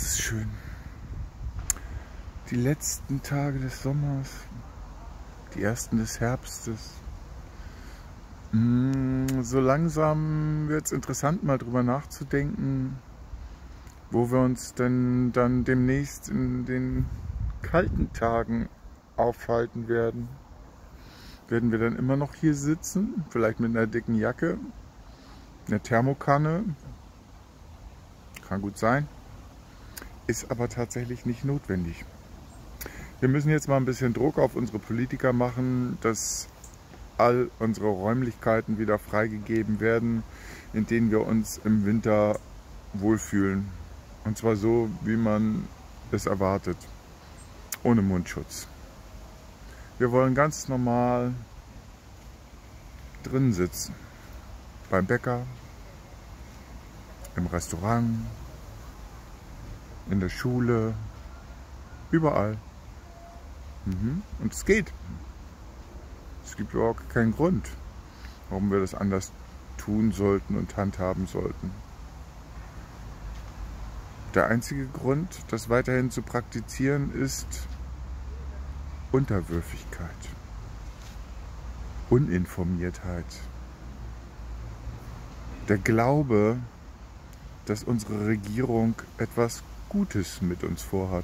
ist schön. Die letzten Tage des Sommers, die ersten des Herbstes. So langsam wird es interessant, mal drüber nachzudenken, wo wir uns denn dann demnächst in den kalten Tagen aufhalten werden. Werden wir dann immer noch hier sitzen, vielleicht mit einer dicken Jacke, einer Thermokanne, kann gut sein, ist aber tatsächlich nicht notwendig. Wir müssen jetzt mal ein bisschen Druck auf unsere Politiker machen, dass all unsere Räumlichkeiten wieder freigegeben werden, in denen wir uns im Winter wohlfühlen. Und zwar so, wie man es erwartet, ohne Mundschutz. Wir wollen ganz normal drin sitzen, beim Bäcker, im Restaurant, in der Schule, überall. Und es geht. Es gibt überhaupt keinen Grund, warum wir das anders tun sollten und handhaben sollten. Der einzige Grund, das weiterhin zu praktizieren, ist Unterwürfigkeit, Uninformiertheit, der Glaube, dass unsere Regierung etwas Gutes mit uns vorhat.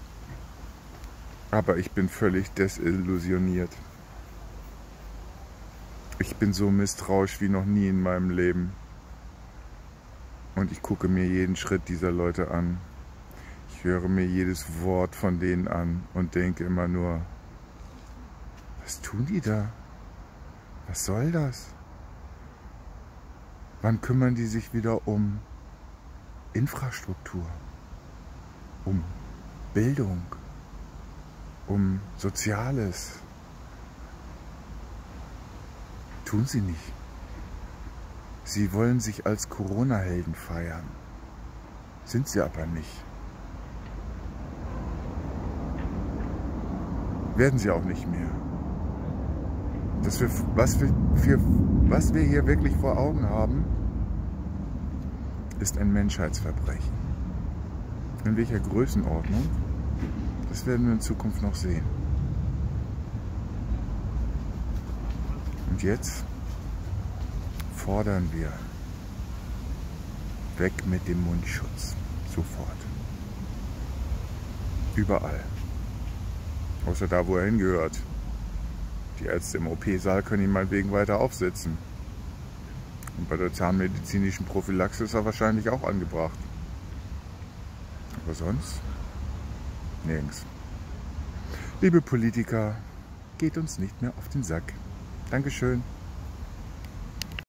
Aber ich bin völlig desillusioniert. Ich bin so misstrauisch wie noch nie in meinem Leben. Und ich gucke mir jeden Schritt dieser Leute an. Ich höre mir jedes Wort von denen an und denke immer nur, was tun die da? Was soll das? Wann kümmern die sich wieder um Infrastruktur, um Bildung, um Soziales? Tun sie nicht. Sie wollen sich als Corona-Helden feiern. Sind sie aber nicht. Werden sie auch nicht mehr. Was wir hier wirklich vor Augen haben, ist ein Menschheitsverbrechen. In welcher Größenordnung, das werden wir in Zukunft noch sehen. Und jetzt fordern wir weg mit dem Mundschutz. Sofort. Überall. Außer da, wo er hingehört. Die Ärzte im OP-Saal können ihn meinetwegen weiter aufsitzen. Und bei der zahnmedizinischen Prophylaxe ist er wahrscheinlich auch angebracht. Aber sonst nirgends. Liebe Politiker, geht uns nicht mehr auf den Sack. Dankeschön.